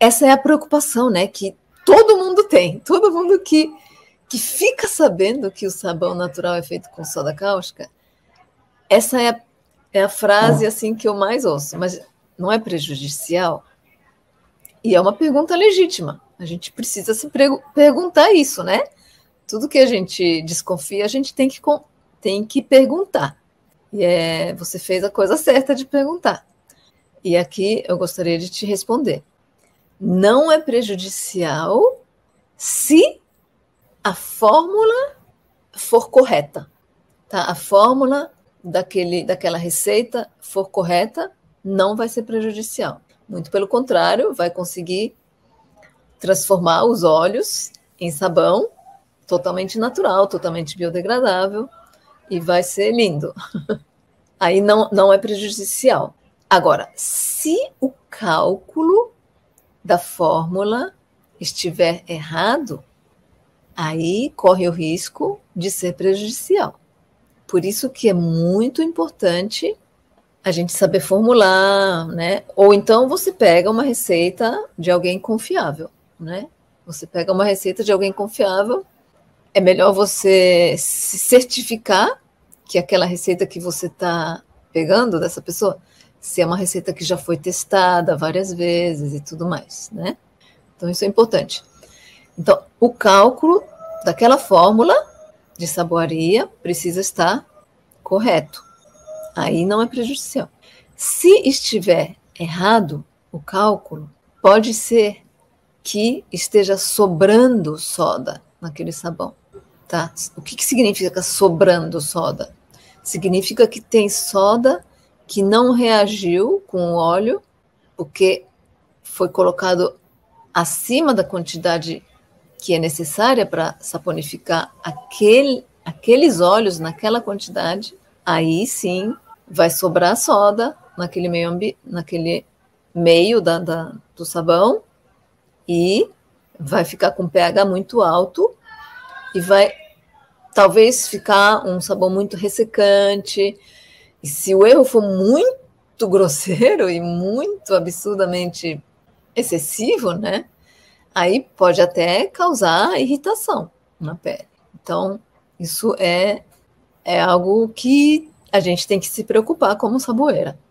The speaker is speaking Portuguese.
essa é a preocupação, né, que todo mundo tem, todo mundo que fica sabendo que o sabão natural é feito com soda cáustica, essa é a frase assim que eu mais ouço, mas não é prejudicial? E é uma pergunta legítima, a gente precisa se perguntar isso, né? Tudo que a gente desconfia, a gente tem que perguntar. E você fez a coisa certa de perguntar. E aqui eu gostaria de te responder. Não é prejudicial se a fórmula for correta. Tá? A fórmula daquela receita for correta, não vai ser prejudicial. Muito pelo contrário, vai conseguir transformar os óleos em sabão totalmente natural, totalmente biodegradável, e vai ser lindo. Aí não é prejudicial. Agora, se o cálculo da fórmula estiver errado, aí corre o risco de ser prejudicial. Por isso que é muito importante a gente saber formular, né? Ou então você pega uma receita de alguém confiável, né? Você pega uma receita de alguém confiável, é melhor você se certificar que aquela receita que você está pegando dessa pessoa, se é uma receita que já foi testada várias vezes e tudo mais, né? Então isso é importante. Então, o cálculo daquela fórmula de saboaria precisa estar correto. Aí não é prejudicial. Se estiver errado o cálculo, pode ser que esteja sobrando soda naquele sabão. Tá? O que significa sobrando soda? Significa que tem soda que não reagiu com o óleo, porque foi colocado acima da quantidade que é necessária para saponificar aqueles óleos naquela quantidade. Aí sim vai sobrar soda naquele meio do sabão e vai ficar com pH muito alto e vai talvez ficar um sabão muito ressecante. E se o erro for muito grosseiro e muito absurdamente excessivo, né? Aí pode até causar irritação na pele. Então, isso é algo que a gente tem que se preocupar como saboeira.